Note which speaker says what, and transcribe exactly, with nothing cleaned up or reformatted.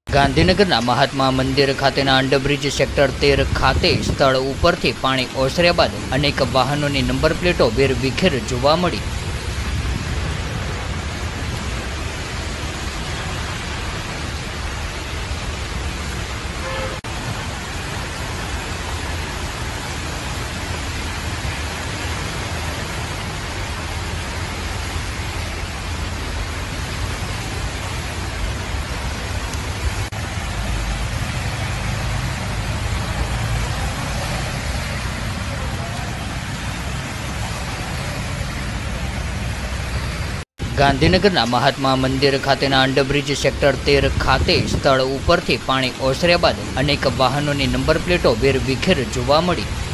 Speaker 1: ગાંધીનગરના મહાત્મા મંદિર ખાતેના underbridge sector તેર ખાતે સ્થળ ઉપરથી પાણી ઓસર્યા બાદ અનેક વાહનોની નંબર પ્લેટો વેરવિખેર જોવા મળી। ગાંધીનગરના મહાત્મા મંદિર ખાતેના અંડરબ્રિજ સેક્ટર તેર ખાતે સ્થળ ઉપરથી પાણી ઓસર્યા બાદ અનેક વાહનોની નંબર પ્લેટો વેરવિખેર જોવા મળી।